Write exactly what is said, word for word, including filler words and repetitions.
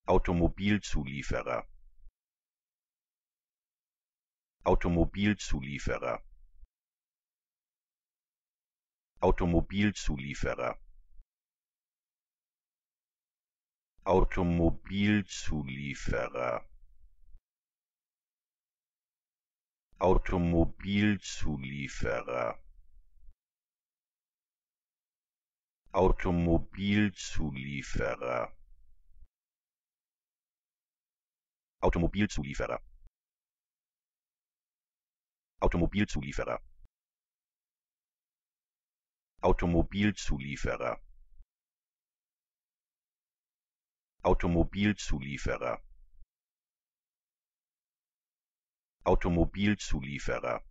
Automobilzulieferer Automobilzulieferer Automobilzulieferer Automobilzulieferer Automobilzulieferer Automobilzulieferer Automobilzulieferer Automobilzulieferer Automobilzulieferer Automobilzulieferer Automobilzulieferer